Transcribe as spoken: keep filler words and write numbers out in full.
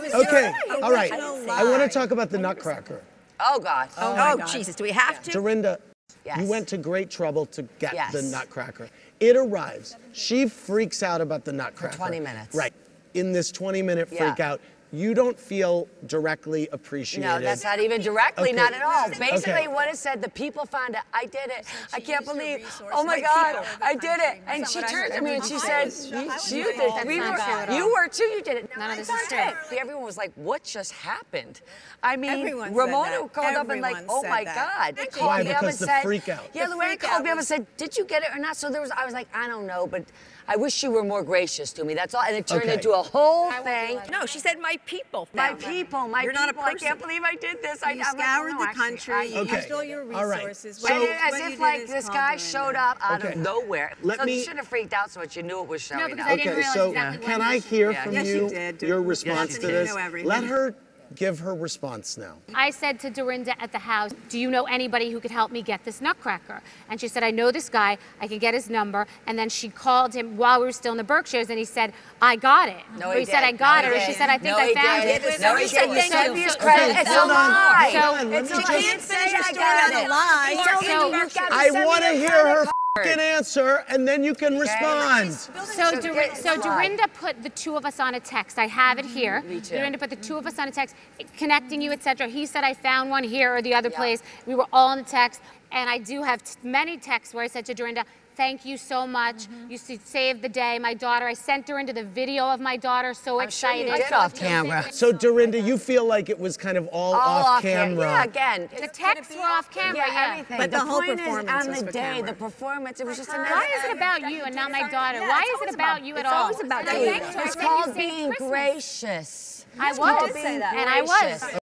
was Okay, your all right. original I want lie. to talk about the Nutcracker. Oh, God. Oh, Oh, God. Jesus, do we have to? Dorinda, Yes. you went to great trouble to get Yes. the Nutcracker. It arrives. She freaks out about the Nutcracker. For twenty minutes. Right. In this twenty minute Yeah. freak out, you don't feel directly appreciated. No, that's not even directly, Okay. not at all. Basically, Okay. what it said, the people found it. I did it. I can't used her believe. resources. Oh my My God, people. I did it. And That's she not what I turned heard. to me and she I said, was- "You, I was you doing did. it. We That's were. not true at You all. were too. You did it. None of That's this is not true. it. Everyone was like, "What just happened?" I mean, Everyone said Ramona that. called up and like, Everyone "Oh said my that. God!" They Actually, called Why? me up Because and the said, freak out. Yeah, The the way they freak called out me up and was- said, "Did you get it or not?" So there was. I was like, "I don't know, but I wish you were more gracious to me." That's all. And it turned Okay. into a whole thing. No, she said my people. My found them. people, my You're people. not a I person. can't believe I did this. I, You I'm like, scoured no, the actually, country, I- you Okay. used all your All right. resources. So- What And you- it- as what you if did like is this called guy Dorinda. showed up out Okay. of nowhere. Let so me- you should have freaked out so much you knew it was showing because up. I didn't Okay, realize so exactly can when I you- hear Yeah. from Yes, you you did. your Yes, response you to did. this? You know everything. Let her give her response now. I said to Dorinda at the house, "Do you know anybody who could help me get this Nutcracker?" And she said, "I know this guy, I can get his number." And then she called him while we were still in the Berkshires and he said, "I got it." No, or he he said, did. "I got No, it." he Or she did. said, "I think No, I he found did. it." No, he So- did. so- Give his so- credit. so- It's a hold on. lie. So- Hold on, let It's me a just- lie. You can't finish your I story got on a it. lie. So- So- you got to I send me want to your hear her credit fucking answer, and then you can respond. So, So Dor- get- so why? Dorinda put the two of us on a text. I have it here. Me too. Dorinda put the two of us on a text, connecting you, et cetera. He said, "I found one here or the other Yeah. place." We were all in the text. And I do have t- many texts where I said to Dorinda, "Thank you so much. Mm-hmm. You s- saved the day." My daughter, I sent her into the video of my daughter, so I'm sure excited. you did off camera. So, Dorinda, you feel like it was kind of all, All off, off camera. Yeah, again. The texts were off camera, Yeah, yeah. everything. But the the whole point performance is on was the for day, camera. the performance, it was just another. Why is it about you and not my daughter? Yeah, Why it's is it always about about- you at it's all? always about And I you. thank you. I It's thank you called saved being Christmas. gracious. I It's called was, being and I was. gracious.